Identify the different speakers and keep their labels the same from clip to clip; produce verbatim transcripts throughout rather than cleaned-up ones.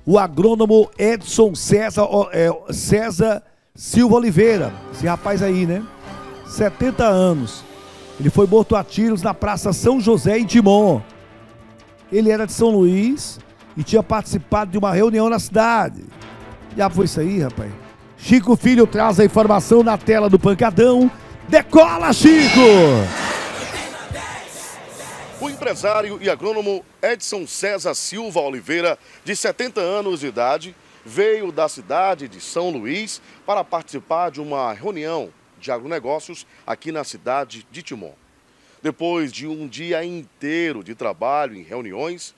Speaker 1: o agrônomo Edson César, é, César Silva Oliveira. Esse rapaz aí, né? setenta anos. Ele foi morto a tiros na Praça São José, em Timon. Ele era de São Luís e tinha participado de uma reunião na cidade. Já foi isso aí, rapaz? Chico Filho traz a informação na tela do Pancadão. Decola, Chico!
Speaker 2: O empresário e agrônomo Edson César Silva Oliveira, de setenta anos de idade, veio da cidade de São Luís para participar de uma reunião de agronegócios aqui na cidade de Timon. Depois de um dia inteiro de trabalho em reuniões,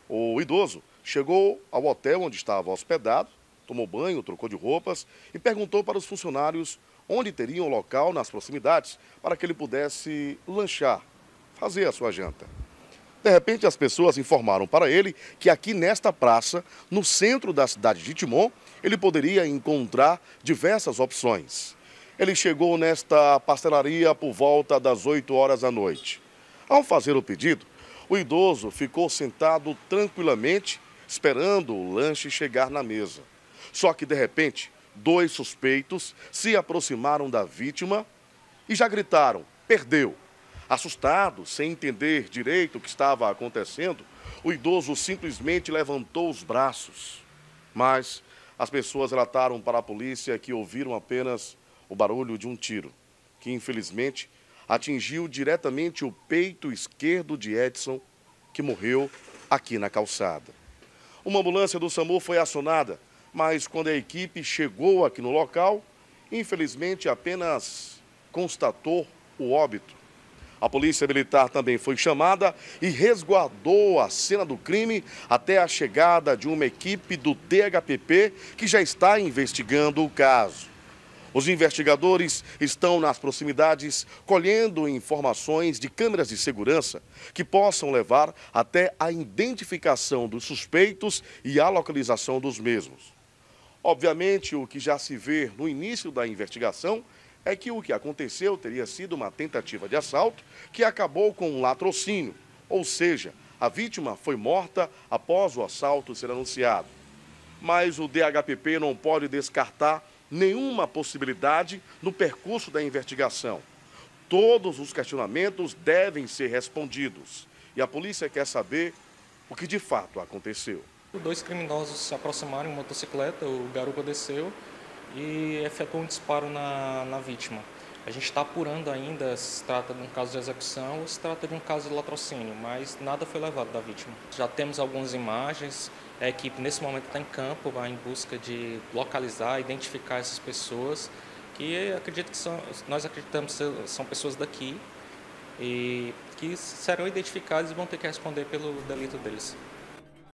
Speaker 2: o idoso chegou ao hotel onde estava hospedado, tomou banho, trocou de roupas e perguntou para os funcionários onde teriam local nas proximidades para que ele pudesse lanchar, fazer a sua janta. De repente, as pessoas informaram para ele que aqui nesta praça, no centro da cidade de Timon, ele poderia encontrar diversas opções. Ele chegou nesta pastelaria por volta das oito horas da noite. Ao fazer o pedido, o idoso ficou sentado tranquilamente, esperando o lanche chegar na mesa. Só que, de repente, dois suspeitos se aproximaram da vítima e já gritaram: "Perdeu!". Assustado, sem entender direito o que estava acontecendo, o idoso simplesmente levantou os braços. Mas as pessoas relataram para a polícia que ouviram apenas o barulho de um tiro, que infelizmente atingiu diretamente o peito esquerdo de Edson, que morreu aqui na calçada. Uma ambulância do SAMU foi acionada, mas quando a equipe chegou aqui no local, infelizmente apenas constatou o óbito. A polícia militar também foi chamada e resguardou a cena do crime até a chegada de uma equipe do D H P P que já está investigando o caso. Os investigadores estão nas proximidades colhendo informações de câmeras de segurança que possam levar até a identificação dos suspeitos e a localização dos mesmos. Obviamente, o que já se vê no início da investigação é que o que aconteceu teria sido uma tentativa de assalto que acabou com um latrocínio, ou seja, a vítima foi morta após o assalto ser anunciado. Mas o D H P P não pode descartar nenhuma possibilidade no percurso da investigação. Todos os questionamentos devem ser respondidos e a polícia quer saber o que de fato aconteceu.
Speaker 3: Dois criminosos se aproximaram em motocicleta, o garupa desceu e efetuou um disparo na, na vítima. A gente está apurando ainda se trata de um caso de execução ou se trata de um caso de latrocínio, mas nada foi levado da vítima. Já temos algumas imagens, a equipe nesse momento está em campo, vai em busca de localizar, identificar essas pessoas, que acredito que são, nós acreditamos que são pessoas daqui e que serão identificadas e vão ter que responder pelo delito deles.